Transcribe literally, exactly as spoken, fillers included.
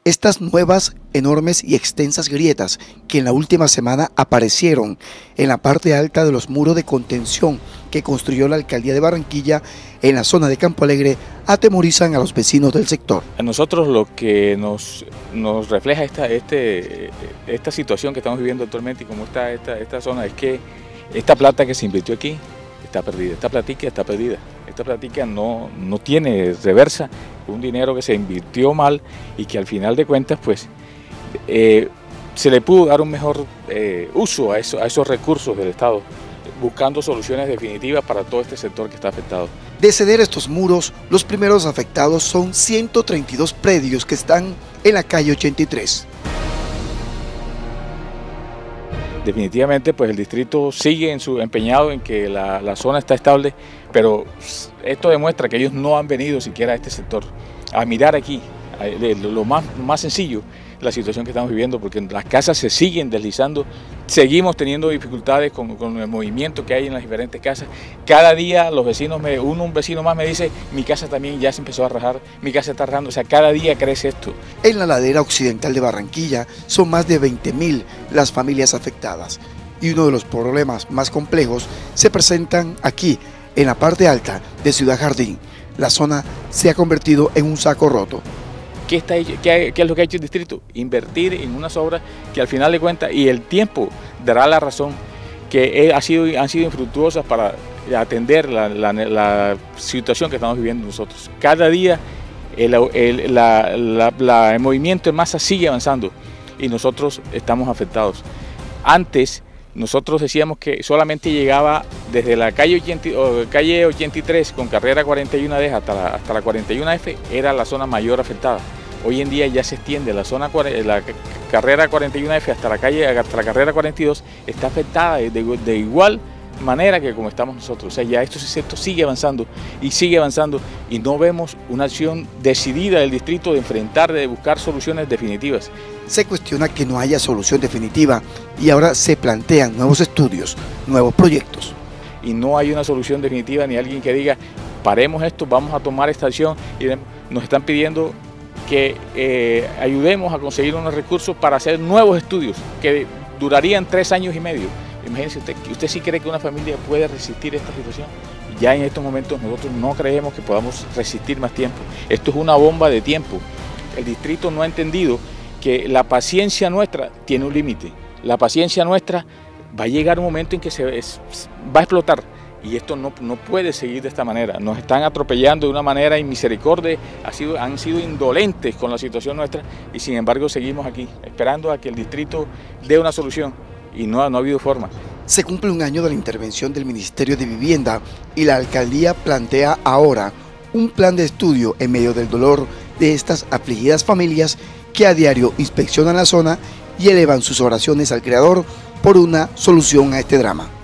Estas nuevas, enormes y extensas grietas que en la última semana aparecieron en la parte alta de los muros de contención que construyó la Alcaldía de Barranquilla en la zona de Campo Alegre atemorizan a los vecinos del sector. A nosotros lo que nos, nos refleja esta, este, esta situación que estamos viviendo actualmente y cómo está esta, esta zona es que esta plata que se invirtió aquí está perdida, esta platica está perdida, esta platica no, no tiene reversa, un dinero que se invirtió mal y que al final de cuentas pues eh, se le pudo dar un mejor eh, uso a, eso, a esos recursos del Estado, buscando soluciones definitivas para todo este sector que está afectado. De ceder estos muros, los primeros afectados son ciento treinta y dos predios que están en la calle ochenta y tres. Definitivamente pues el distrito sigue en su empeñado en que la, la zona está estable, pero esto demuestra que ellos no han venido siquiera a este sector a mirar aquí, a, de, lo más, más sencillo, la situación que estamos viviendo, porque las casas se siguen deslizando, seguimos teniendo dificultades con, con el movimiento que hay en las diferentes casas. Cada día los vecinos, me, uno un vecino más me dice, mi casa también ya se empezó a rajar, mi casa está rajando, o sea, cada día crece esto. En la ladera occidental de Barranquilla son más de veinte mil las familias afectadas y uno de los problemas más complejos se presentan aquí, en la parte alta de Ciudad Jardín. La zona se ha convertido en un saco roto. ¿Qué, está hecho, qué, ¿Qué es lo que ha hecho el distrito? Invertir en unas obras que al final de cuentas, y el tiempo dará la razón, que ha sido, han sido infructuosas para atender la, la, la situación que estamos viviendo nosotros. Cada día el, el, la, la, la, el movimiento en masa sigue avanzando y nosotros estamos afectados. Antes nosotros decíamos que solamente llegaba desde la calle ochenta, calle ochenta y tres con carrera cuarenta y uno D hasta la, hasta la cuarenta y uno F, era la zona mayor afectada. Hoy en día ya se extiende, la zona la carrera cuarenta y uno F hasta la calle hasta la carrera cuarenta y dos está afectada de, de igual manera que como estamos nosotros. O sea, ya esto, esto sigue avanzando y sigue avanzando y no vemos una acción decidida del distrito de enfrentar, de buscar soluciones definitivas. Se cuestiona que no haya solución definitiva y ahora se plantean nuevos estudios, nuevos proyectos. Y no hay una solución definitiva ni alguien que diga, paremos esto, vamos a tomar esta acción y nos están pidiendo que eh, ayudemos a conseguir unos recursos para hacer nuevos estudios que durarían tres años y medio. Imagínense usted, ¿usted sí cree que una familia puede resistir esta situación? Ya en estos momentos nosotros no creemos que podamos resistir más tiempo. Esto es una bomba de tiempo. El distrito no ha entendido que la paciencia nuestra tiene un límite. La paciencia nuestra va a llegar un momento en que se es, va a explotar y esto no, no puede seguir de esta manera. Nos están atropellando de una manera inmisericordia, ha sido, han sido indolentes con la situación nuestra y sin embargo seguimos aquí esperando a que el distrito dé una solución. Y no, no ha habido forma. Se cumple un año de la intervención del Ministerio de Vivienda y la Alcaldía plantea ahora un plan de estudio en medio del dolor de estas afligidas familias que a diario inspeccionan la zona y elevan sus oraciones al Creador por una solución a este drama.